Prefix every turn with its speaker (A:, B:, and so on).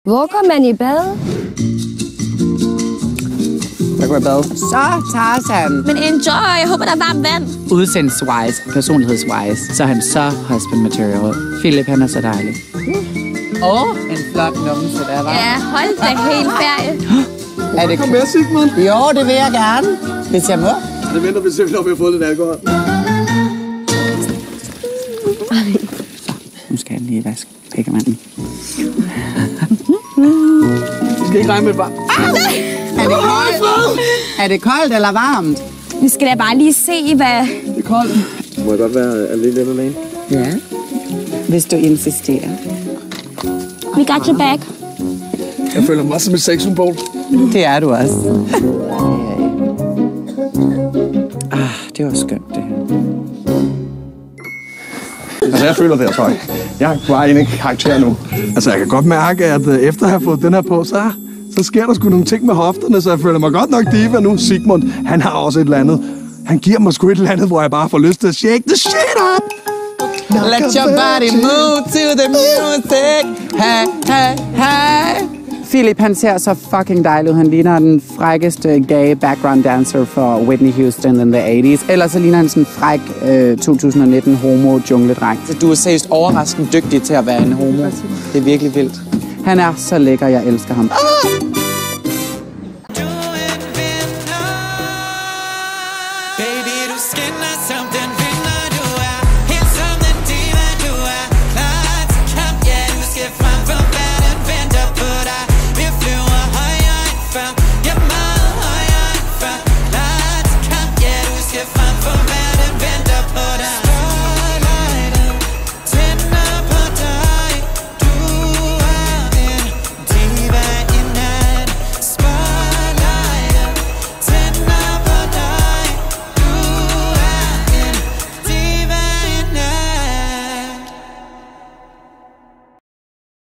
A: Hvor går man i bad?
B: Jeg går i bad.
C: Så Tarzan.
D: Men enjoy. Jeg håber, der er varmt vand.
B: Udseendes-wise, personlighedswise, så er han så husband material. Philip, han er så dejlig. En flot numse der, var.
D: Ja, hold da helt ferie.
B: Er det
E: Kom med, Sigmund.
C: Jo, det vil jeg gerne, hvis jeg må.
E: Det venter vi til, når vi har fået lidt alkohol.
B: Nu skal han lige vaske pækkermanden.
E: Vi skal ikke regne med et bar.
C: Er det koldt eller varmt?
D: Vi skal da bare lige se, hvad...
E: Det er koldt. Må jeg godt være alene eller alene?
C: Ja. Hvis du insisterer.
D: We got your back.
E: Jeg føler mig som et sexsymbol.
B: Det er du også. Det var skønt, det her.
E: Altså, jeg føler det, tror jeg. Jeg er bare inde i karakter nu. Altså, jeg kan godt mærke, at efter at have fået den her på, så sker der sgu nogle ting med hofterne, så jeg føler mig godt nok diva nu. Sigmund, han har også et eller andet. Han giver mig sgu et eller andet, hvor jeg bare får lyst til at shake the shit up.
B: Let your body move to the music. Hey, hey, hey. Philip, han ser så fucking dejlig ud. Han ligner den frækkeste gay background dancer for Whitney Houston in the 80's. Ellers så ligner han sådan en fræk 2019 homo jungledreng. Du er seriøst overraskende dygtig til at være en homo. Det er virkelig vildt. Han er så lækker, jeg elsker ham.